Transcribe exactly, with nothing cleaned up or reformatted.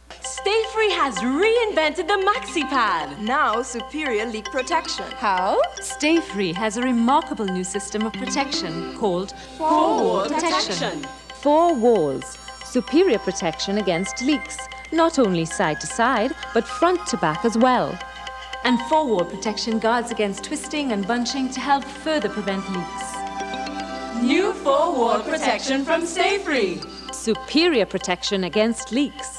Stayfree has reinvented the Maxi pad. Now superior leak protection. How? Stayfree has a remarkable new system of protection called Four-wall protection. Four walls, superior protection against leaks, not only side to side, but front to back as well. And four-wall protection guards against twisting and bunching to help further prevent leaks. New four-wall protection from Stayfree. Superior protection against leaks.